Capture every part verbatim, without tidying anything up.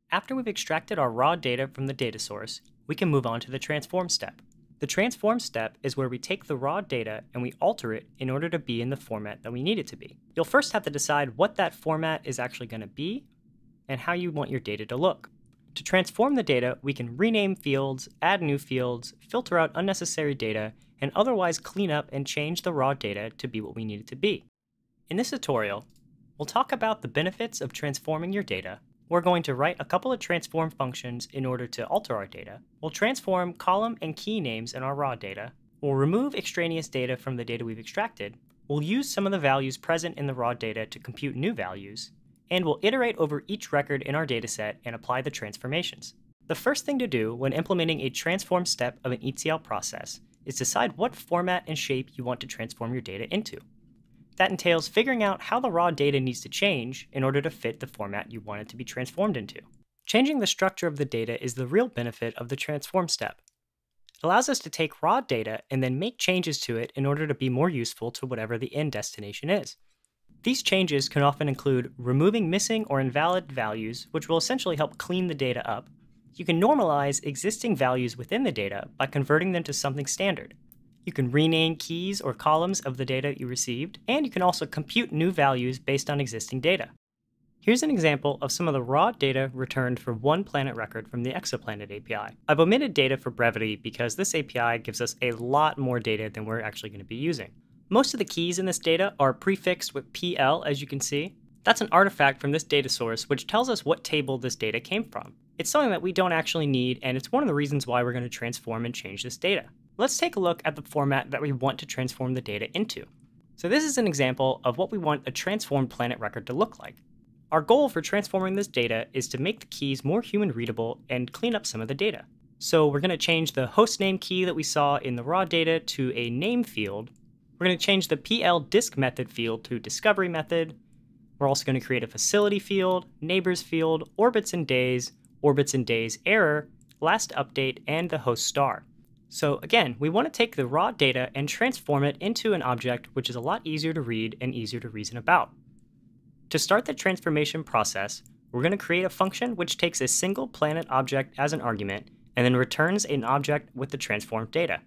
After we've extracted our raw data from the data source, we can move on to the transform step. The transform step is where we take the raw data and we alter it in order to be in the format that we need it to be. You'll first have to decide what that format is actually going to be and how you want your data to look. To transform the data, we can rename fields, add new fields, filter out unnecessary data, and otherwise clean up and change the raw data to be what we need it to be. In this tutorial, we'll talk about the benefits of transforming your data. We're going to write a couple of transform functions in order to alter our data. We'll transform column and key names in our raw data. We'll remove extraneous data from the data we've extracted. We'll use some of the values present in the raw data to compute new values. And we'll iterate over each record in our dataset and apply the transformations. The first thing to do when implementing a transform step of an E T L process is decide what format and shape you want to transform your data into. That entails figuring out how the raw data needs to change in order to fit the format you want it to be transformed into. Changing the structure of the data is the real benefit of the transform step. It allows us to take raw data and then make changes to it in order to be more useful to whatever the end destination is. These changes can often include removing missing or invalid values, which will essentially help clean the data up. You can normalize existing values within the data by converting them to something standard. You can rename keys or columns of the data you received, and you can also compute new values based on existing data. Here's an example of some of the raw data returned for one planet record from the Exoplanet A P I. I've omitted data for brevity because this A P I gives us a lot more data than we're actually going to be using. Most of the keys in this data are prefixed with P L, as you can see. That's an artifact from this data source which tells us what table this data came from. It's something that we don't actually need, and it's one of the reasons why we're going to transform and change this data. Let's take a look at the format that we want to transform the data into. So this is an example of what we want a transformed planet record to look like. Our goal for transforming this data is to make the keys more human readable and clean up some of the data. So we're going to change the hostname key that we saw in the raw data to a name field. We're going to change the P L disk method field to discovery method. We're also going to create a facility field, neighbors field, orbits and days, orbits and days error, last update, and the host star. So again, we want to take the raw data and transform it into an object which is a lot easier to read and easier to reason about. To start the transformation process, we're going to create a function which takes a single planet object as an argument and then returns an object with the transformed data.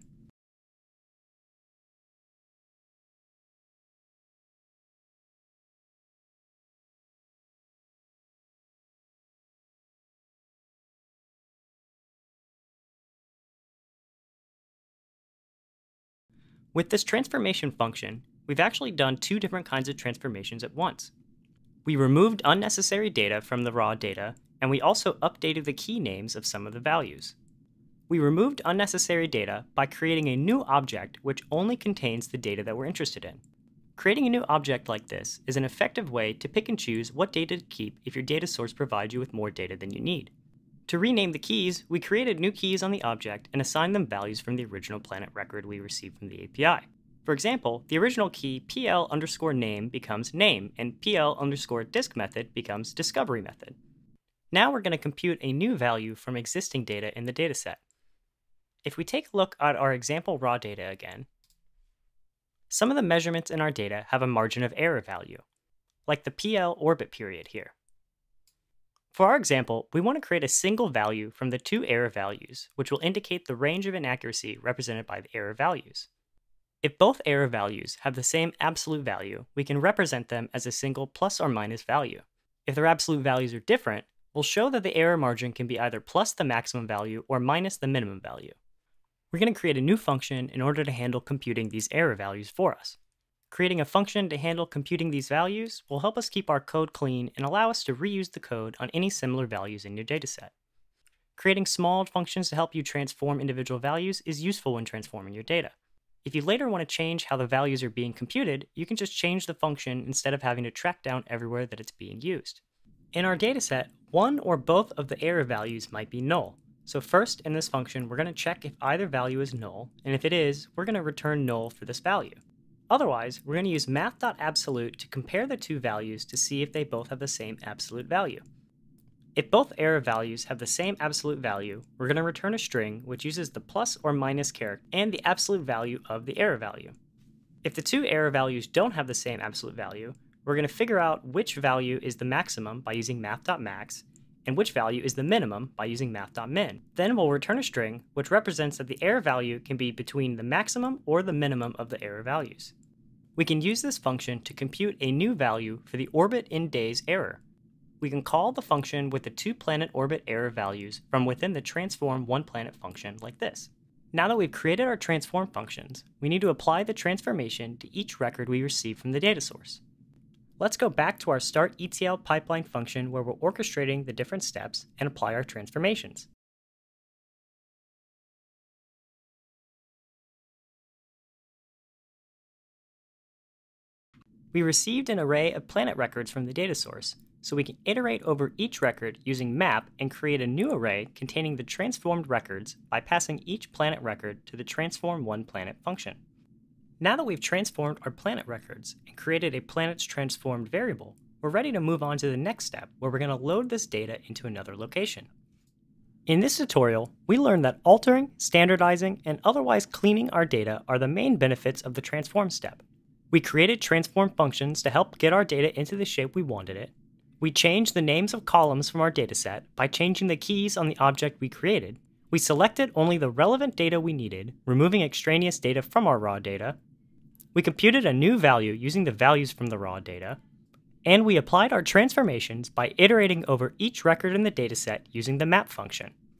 With this transformation function, we've actually done two different kinds of transformations at once. We removed unnecessary data from the raw data, and we also updated the key names of some of the values. We removed unnecessary data by creating a new object which only contains the data that we're interested in. Creating a new object like this is an effective way to pick and choose what data to keep if your data source provides you with more data than you need. To rename the keys, we created new keys on the object and assigned them values from the original planet record we received from the A P I. For example, the original key P L underscore name becomes name, and P L underscore disk method becomes discovery method. Now we're going to compute a new value from existing data in the dataset. If we take a look at our example raw data again, some of the measurements in our data have a margin of error value, like the P L orbit period here. For our example, we want to create a single value from the two error values, which will indicate the range of inaccuracy represented by the error values. If both error values have the same absolute value, we can represent them as a single plus or minus value. If their absolute values are different, we'll show that the error margin can be either plus the maximum value or minus the minimum value. We're going to create a new function in order to handle computing these error values for us. Creating a function to handle computing these values will help us keep our code clean and allow us to reuse the code on any similar values in your dataset. Creating small functions to help you transform individual values is useful when transforming your data. If you later want to change how the values are being computed, you can just change the function instead of having to track down everywhere that it's being used. In our dataset, one or both of the error values might be null. So first, in this function, we're going to check if either value is null, and if it is, we're going to return null for this value. Otherwise, we're going to use math.absolute to compare the two values to see if they both have the same absolute value. If both error values have the same absolute value, we're going to return a string which uses the plus or minus character and the absolute value of the error value. If the two error values don't have the same absolute value, we're going to figure out which value is the maximum by using math.max, and which value is the minimum by using math.min. Then we'll return a string, which represents that the error value can be between the maximum or the minimum of the error values. We can use this function to compute a new value for the orbit in days error. We can call the function with the two planet orbit error values from within the transform one planet function like this. Now that we've created our transform functions, we need to apply the transformation to each record we receive from the data source. Let's go back to our start E T L pipeline function where we're orchestrating the different steps and apply our transformations. We received an array of planet records from the data source, so we can iterate over each record using map and create a new array containing the transformed records by passing each planet record to the transform one planet function. Now that we've transformed our planet records and created a planet's transformed variable, we're ready to move on to the next step where we're going to load this data into another location. In this tutorial, we learned that altering, standardizing, and otherwise cleaning our data are the main benefits of the transform step. We created transform functions to help get our data into the shape we wanted it. We changed the names of columns from our dataset by changing the keys on the object we created. We selected only the relevant data we needed, removing extraneous data from our raw data. We computed a new value using the values from the raw data. And we applied our transformations by iterating over each record in the dataset using the map function.